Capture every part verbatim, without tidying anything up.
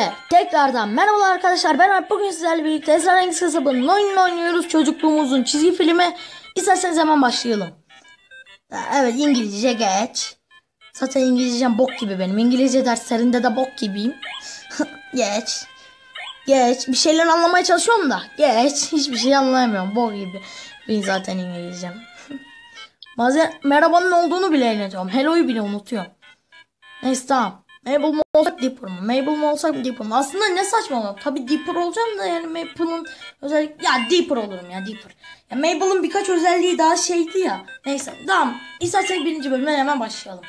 Hepinize tekrardan merhaba arkadaşlar. Ben Alp. Bugün sizlerle birlikte Esrarengiz Kasaba'nın oyununu oynuyoruz. Çocukluğumuzun çizgi filmi. İsterseniz hemen başlayalım. Evet, İngilizce geç. Zaten İngilizcem bok gibi benim. İngilizce derslerinde de bok gibiyim. Geç. Geç. Bir şeyler anlamaya çalışıyorum da. Geç. Hiçbir şey anlayamıyorum. Bok gibi. Benim zaten İngilizcem. Bazen merhabanın olduğunu bile unutuyorum. Hello'yu bile unutuyorum. Neyse tamam. Mabel mi olsak Dipper mı? Mabel mi olsak Dipper mı? Aslında ne saçmalama. Tabii Dipper olacağım da yani Mabel'ın özellik... Ya Dipper olurum ya Dipper. Ya Mabel'ın birkaç özelliği daha şeydi ya. Neyse tamam. İsterseniz birinci bölümden hemen başlayalım.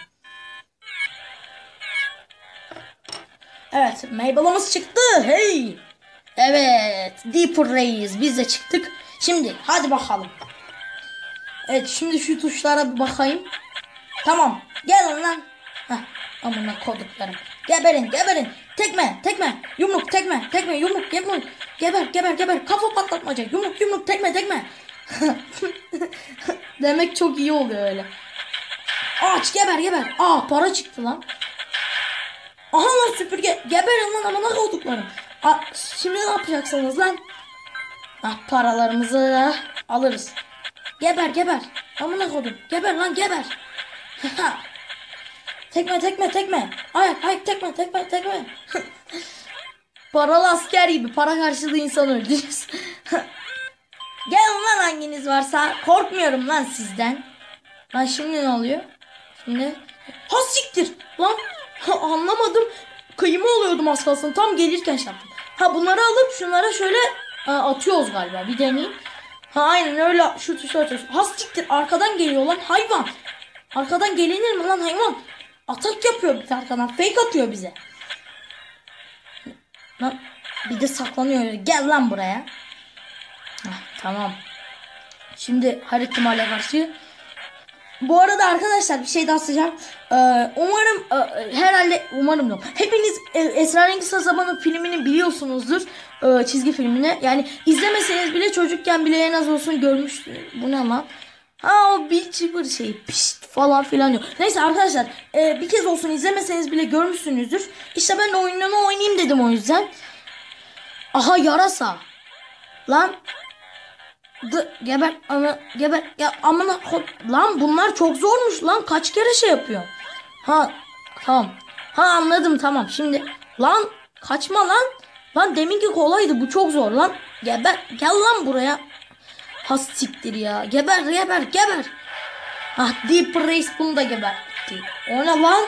Evet, Mabel'ımız çıktı. Hey. Evet, Dipper Reis. Biz de çıktık. Şimdi hadi bakalım. Evet, şimdi şu tuşlara bir bakayım. Tamam. Gel lan. Heh. Amına koduklarım. Geberin geberin. Tekme tekme. Yumruk tekme tekme yumruk yumruk. Geber geber geber. Kafa patlatmaca. Yumruk yumruk tekme tekme. Demek çok iyi oluyor öyle. Aç geber geber. Aa para çıktı lan. Aha lan süpürge. Geberin lan amına koduklarım. Aa, şimdi ne yapacaksınız lan? Ah, paralarımızı da alırız. Geber geber. Amına kodum. Geber lan geber. Tekme tekme tekme. Ay ay tekme tekme tekme. Paralı asker gibi para karşılığı insan öldürürüz. Gelin lan hanginiz varsa. Korkmuyorum lan sizden. Lan şimdi ne oluyor? Şimdi. Ha siktir. Lan ha, anlamadım. Kıyıma oluyordum az kalsın. Tam gelirken şarttım. Ha bunları alıp şunlara şöyle ha, atıyoruz galiba. Bir deneyeyim. Ha aynen öyle şu tuşa atıyoruz. Ha siktir. Arkadan geliyor lan hayvan. Arkadan gelinir mi lan hayvan? Atak yapıyor bir arkadan. Fake atıyor bize. Lan bir de saklanıyor. Gel lan buraya. Heh, tamam. Şimdi her ihtimale karşı. Bu arada arkadaşlar bir şey daha söyleyeceğim. Ee, umarım e, herhalde umarım yok. Hepiniz e, Esrarengiz Kasaba'nın filmini biliyorsunuzdur. E, çizgi filmini. Yani izlemeseniz bile çocukken bile en az olsun görmüştünüz. Bu ne lan? Ha o bir çıpır şey pişt falan filan yok. Neyse arkadaşlar e, bir kez olsun izlemeseniz bile görmüşsünüzdür. İşte ben de oyununu oynayayım dedim o yüzden. Aha yarasa. Lan. D geber ana geber ya amına lan bunlar çok zormuş lan kaç kere şey yapıyor. Ha tamam. Ha anladım tamam şimdi. Lan kaçma lan. Lan deminki kolaydı bu çok zor lan. Geber gel lan buraya. Ha siktir ya. Geber geber geber. Ah Deep Race bunu da gebertti. O ne lan?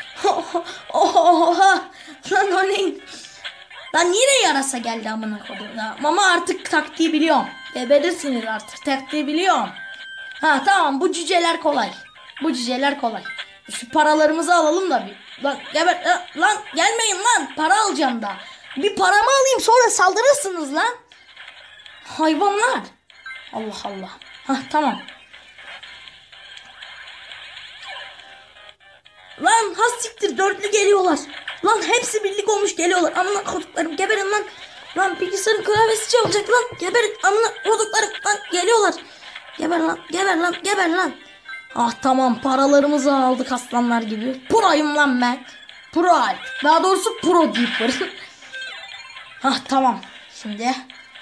Oha. Lan o ne? Lan yine yarasa geldi amına koyayım. Ama artık taktiği biliyorum. Geberirsiniz artık taktiği biliyorum. Ha tamam bu cüceler kolay. Bu cüceler kolay. Şu paralarımızı alalım da bir. Lan geber lan gelmeyin lan. Para alacağım da. Bir paramı alayım sonra saldırırsınız lan. Hayvanlar. Allah Allah. Hah tamam. Lan has siktir dörtlü geliyorlar. Lan hepsi birlik olmuş geliyorlar. Amına koduklarım geberin lan. Lan bilgisayarın klavyesi çalacak lan. Geberin amına koduklarım lan geliyorlar. Geber lan geber lan geber lan. Ah tamam paralarımızı aldık aslanlar gibi. Pro'yum lan ben. Pro Alp. Daha doğrusu Pro Deeper. Ah tamam. Şimdi.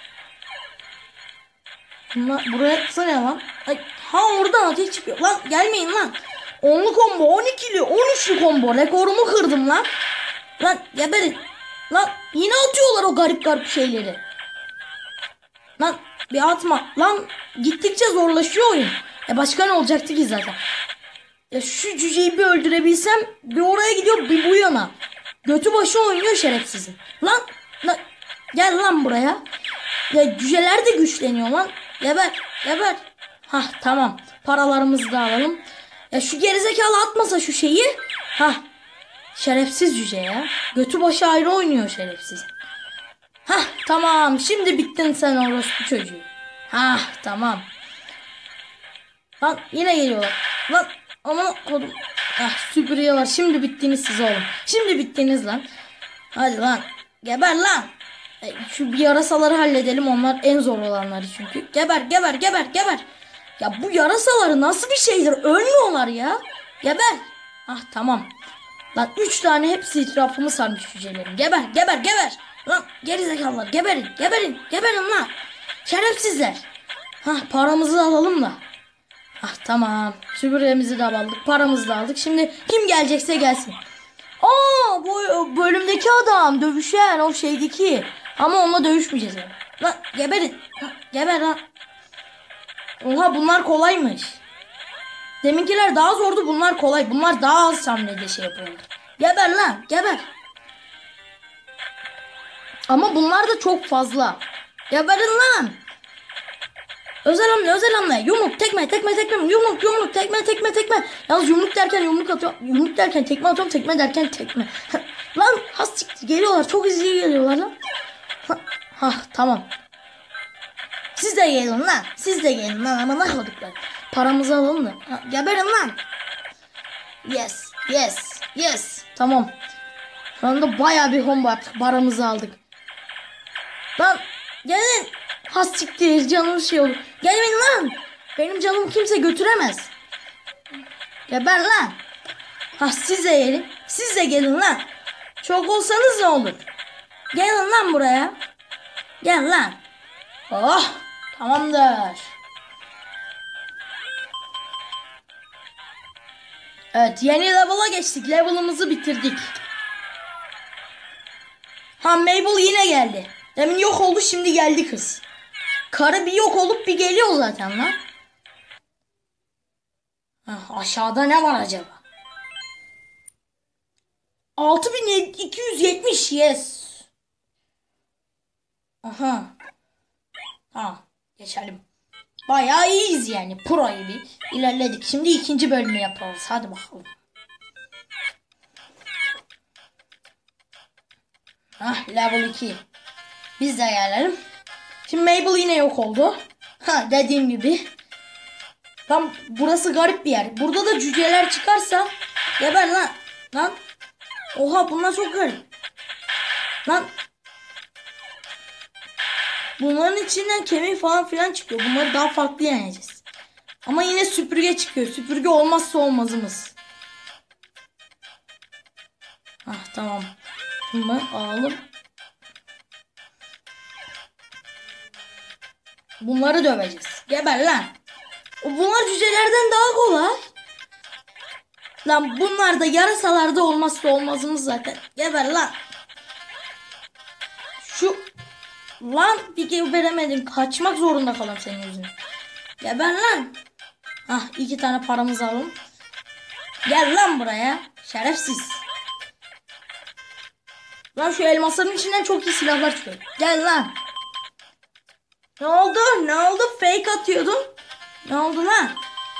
Bunlar buraya tutsana lan. Ay, ha oradan ateş çıkıyor. Lan gelmeyin lan. Onlu combo, on ikili, on üçlü combo. Rekorumu kırdım lan. Lan geberin. Lan yine atıyorlar o garip garip şeyleri. Lan bir atma. Lan gittikçe zorlaşıyor oyun. E başka ne olacaktı ki zaten. Ya şu cüceyi bir öldürebilsem bir oraya gidiyor bir bu yana. Götü başı oynuyor şerefsizin. Lan, lan gel lan buraya. Ya cüceler de güçleniyor lan. Geber geber. Hah tamam. Paralarımızı da alalım. Ya şu gerizekalı atmasa şu şeyi. Hah. Şerefsiz cüce ya. Götü başı ayrı oynuyor şerefsiz. Hah tamam. Şimdi bittin sen orospu çocuğu. Hah tamam. Lan yine geliyorlar. Lan ama kodum. Ah süpürüyorlar. Şimdi bittiniz siz oğlum. Şimdi bittiniz lan. Hadi lan. Geber lan. E, şu bir yarasaları halledelim. Onlar en zor olanları çünkü. Geber geber geber geber. Ya bu yarasaları nasıl bir şeydir? Ölmüyorlar ya. Geber. Ah tamam. Lan üç tane hepsi etrafımı sarmış cücelerin. Geber geber geber. Lan gerizekalılar geberin geberin geberin lan. Şerefsizler. Hah paramızı alalım da. Ah tamam. Süpürgemizi de aldık. Paramızı da aldık. Şimdi kim gelecekse gelsin. Aa bu bölümdeki adam dövüşen o şeydeki. Ama onunla dövüşmeyeceğiz yani. Lan geberin. Lan, geber lan. Oha bunlar kolaymış. Deminkiler daha zordu, bunlar kolay. Bunlar daha az hamlede şey yapıyorlar. Geber lan geber. Ama bunlar da çok fazla. Geberin lan. Özel hamle özel hamle. Yumruk tekme tekme tekme. Yumruk yumruk tekme tekme tekme. Yalnız yumruk derken yumruk atıyor. Yumruk derken tekme atıyorum. Tekme derken tekme. Lan has geliyorlar. Çok hızlı geliyorlar lan. Ha, ha tamam. Siz de gelin lan. Siz de gelin lan. Ama ne olduklar. Paramızı alalım da. Ha, geberin lan. Yes. Yes. Yes. Tamam. Şu anda baya bir combo yaptık. Paramızı aldık. Lan gelin. Has siktir canım şey olur. Gelmeyin lan. Benim canımı kimse götüremez. Geber lan. Ha siz de gelin. Siz de gelin lan. Çok olsanız ne olur. Gelin lan buraya. Gel lan. Oh. Tamamdır. Evet yeni level'a geçtik. Level'ımızı bitirdik. Ha Mabel yine geldi. Demin yok oldu şimdi geldi kız. Karı bir yok olup bir geliyor zaten lan. Ha, aşağıda ne var acaba? altı bin iki yüz yetmiş yes. Aha. Ha geçelim. Bayağı iyiyiz yani. Pro gibi ilerledik. Şimdi ikinci bölümü yapalım. Hadi bakalım. Ah level iki. Biz de gelelim. Şimdi Mabel yine yok oldu. Ha dediğim gibi. Tam burası garip bir yer. Burada da cüceler çıkarsa geber lan. Lan. Oha bunlar çok garip. Lan. Bunların içinden kemik falan filan çıkıyor. Bunları daha farklı yeneceğiz. Ama yine süpürge çıkıyor. Süpürge olmazsa olmazımız. Ah tamam. Bunu alalım. Bunları döveceğiz. Geber lan. Bunlar cücelerden daha kolay. Lan bunlar da yarasalarda olmazsa olmazımız zaten. Geber lan. Şu lan bir geberemedim. Kaçmak zorunda kalalım senin yüzünden. Geber lan. Ah iki tane paramızı alalım. Gel lan buraya. Şerefsiz. Lan şu elmasların içinden çok iyi silahlar çıkıyor. Gel lan. Ne oldu? Ne oldu? Fake atıyordum. Ne oldu lan?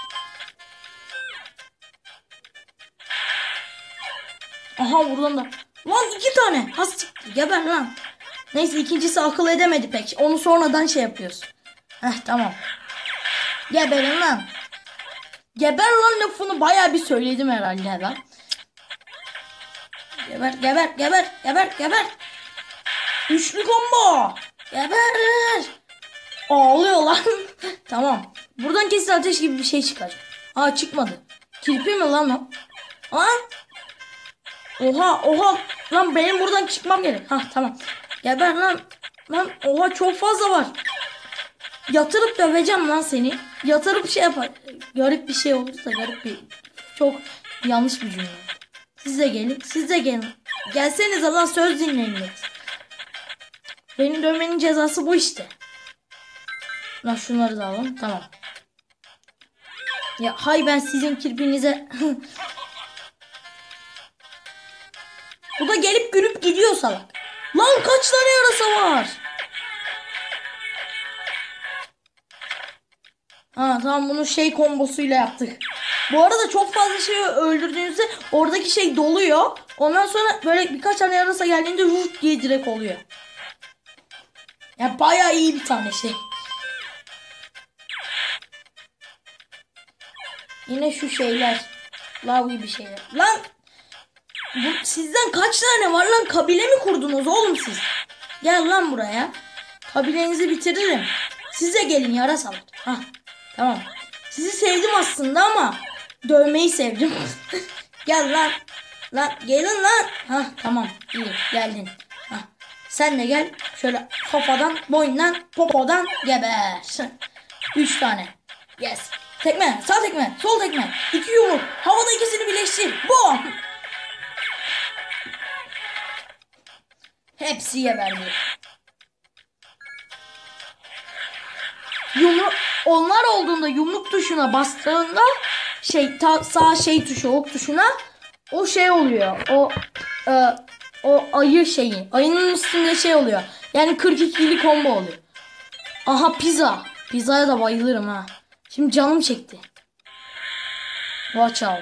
Aha buradan da. Lan iki tane. Has geber lan. Neyse ikincisi akıl edemedi pek. Onu sonradan şey yapıyoruz. Heh tamam. Geberin lan. Geber lan lafını bayağı bir söyledim herhalde lan. Geber geber geber geber geber. Üçlü combo. Geber. Ağlıyor lan. Tamam. Buradan kesin ateş gibi bir şey çıkacak. Aa çıkmadı. Kirpi mi lan o? Lan. Oha oha. Lan benim buradan çıkmam gerek. Ha tamam. Geber lan. Lan oha çok fazla var. Yatırıp döveceğim lan seni. Yatırıp şey yapar. Garip bir şey olursa garip bir. Çok yanlış bir cümle. Siz de gelin. Siz de gelin. Gelseniz lan söz dinleyin. Beni dövmenin cezası bu işte. Lan şunları da alalım. Tamam. Ya hay ben sizin kirpinize. Bu da gelip gülüp gidiyor salak. Lan kaç tane yarasa var? Ha tamam bunu şey kombosuyla yaptık. Bu arada çok fazla şey öldürdüğünüzde oradaki şey doluyor. Ondan sonra böyle birkaç tane yarasa geldiğinde ruh diye direkt oluyor. Ya yani bayağı iyi bir tane şey. Yine şu şeyler. Lavi bir şeyler. Lan bu, sizden kaç tane var lan? Kabile mi kurdunuz oğlum siz? Gel lan buraya. Kabilenizi bitiririm. Size gelin yarasalar. Hah tamam. Sizi sevdim aslında ama dövmeyi sevdim. Gel lan. Lan gelin lan. Hah tamam iyi geldin. Hah. Sen de gel. Şöyle kafadan, boyundan, popodan geber. Üç tane. Yes. Tekme, sağ tekme, sol tekme. İki yumruk. Havada ikisini birleştir. Bom. Hepsi geberdi. Yumruk, onlar olduğunda yumruk tuşuna bastığında şey ta, sağ şey tuşu, ok tuşuna o şey oluyor. O e, o ayı şeyi. Ayının üstünde şey oluyor. Yani kırk ikili combo oluyor. Aha pizza. Pizzaya da bayılırım ha. Şimdi canım çekti. Watch out.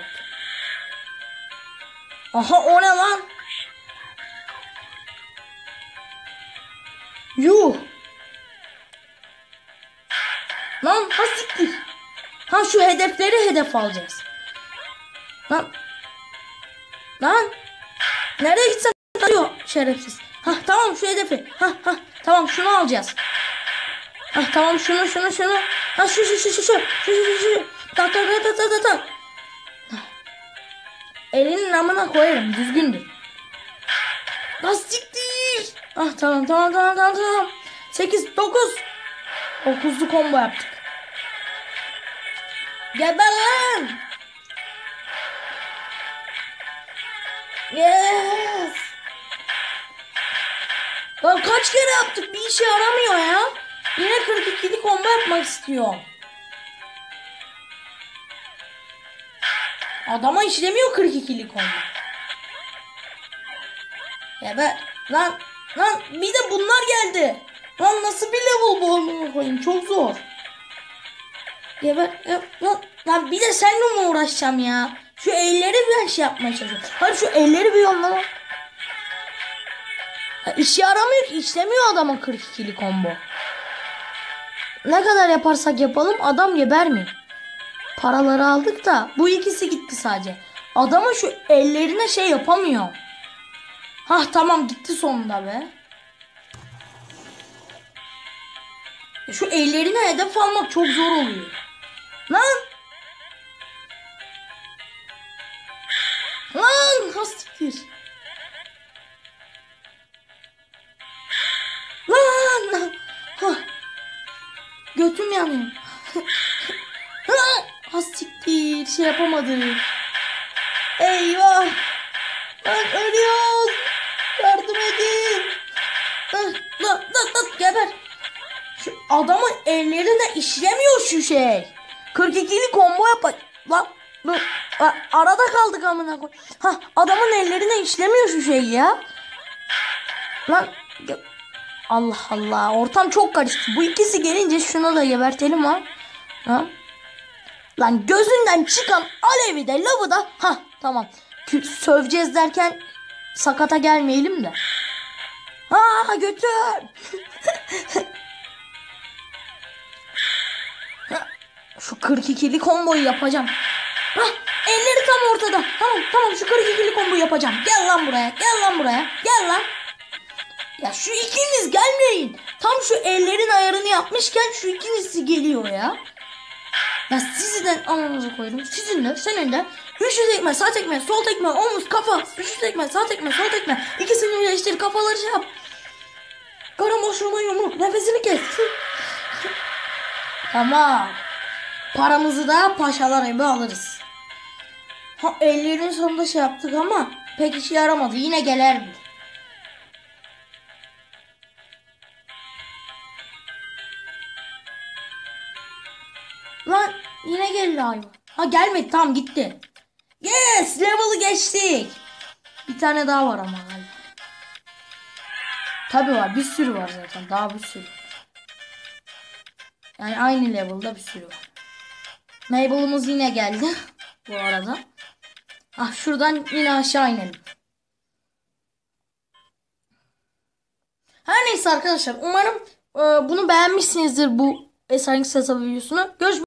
Aha o ne lan? Yuh. Lan ha siktir. Ha şu hedefleri hedef alacağız. Lan. Lan. Nereye gitsen alıyor şerefsiz. Ha tamam şu hedefi. Ha ha tamam şunu alacağız. Ha tamam şunu şunu şunu. Ha şu şu şu şu şu şu şu şu. Ta ta ta ta ta ta. Elinin namına koyarım düzgündür. Lan siktir. Ah tamam tamam tamam tamam tamam. sekiz dokuz. dokuzlu combo yaptık. Geber lan. Yes. Lan kaç kere yaptık bir işe yaramıyor ya. Yine kırk ikili combo yapmak istiyorum. Adama işlemiyor kırk ikili combo. Geber. Lan lan bir de bunlar geldi. Lan nasıl bir level bu onu koyayım çok zor. Geber. Lan, lan bir de seninle mi uğraşacağım ya? Şu elleri bir şey yapmaya çalışıyorum. Hadi şu elleri bir yollama. Ya işe yaramıyor ki. İşlemiyor adama kırk ikili combo. Ne kadar yaparsak yapalım adam gebermiyor. Paraları aldık da bu ikisi gitti sadece. Adama şu ellerine şey yapamıyor. Hah tamam gitti sonunda be. Şu ellerine hedef almak çok zor oluyor. Lan. Lan hastiktir. Lan. Hah. Götüm yanıyor. Hastiktir şey yapamadım. Eyvah. Lan ölüyoruz. Yardım edin. Lan lan lan geber. Şu adamın ellerine işlemiyor şu şey. kırk ikili combo yapar. Lan dur. Arada kaldık amına koy. Ha adamın ellerine işlemiyor şu şey ya. Lan Allah Allah ortam çok karıştı. Bu ikisi gelince şunu da gebertelim ha. Ha? Lan gözünden çıkan alevi de lavı da ha tamam. Söveceğiz derken sakata gelmeyelim de. Ha götür. Şu kırk ikili komboyu yapacağım. Hah, elleri tam ortada. Tamam tamam şu kırk ikili komboyu yapacağım. Gel lan buraya. Gel lan buraya. Gel lan. Ya şu ikiniz gelmeyin. Tam şu ellerin ayarını yapmışken şu ikiniz geliyor ya. Ya sizden ananızı koydum. Sizinle senin de. Üçlü tekme, sağ tekme, sol tekme, omuz, kafa. Üçlü tekme, sağ tekme, sol tekme. İkisini birleştir, kafaları şey yap. Karın boşluğuna yumruk. Nefesini kes. Tamam. Paramızı da paşalar gibi alırız. Ha ellerin sonunda şey yaptık ama pek işe yaramadı. Yine gelerdi. Lan yine geldi hayvan. Ha gelmedi tamam gitti. Yes level'ı geçtik. Bir tane daha var ama galiba. Tabi var bir sürü var zaten daha bir sürü. Yani aynı level'da bir sürü var. Mabel'ımız yine geldi. Bu arada. Ah şuradan yine aşağı inelim. Her neyse arkadaşlar umarım e, bunu beğenmişsinizdir bu Esrarengiz Hesabı videosunu. Görüşmek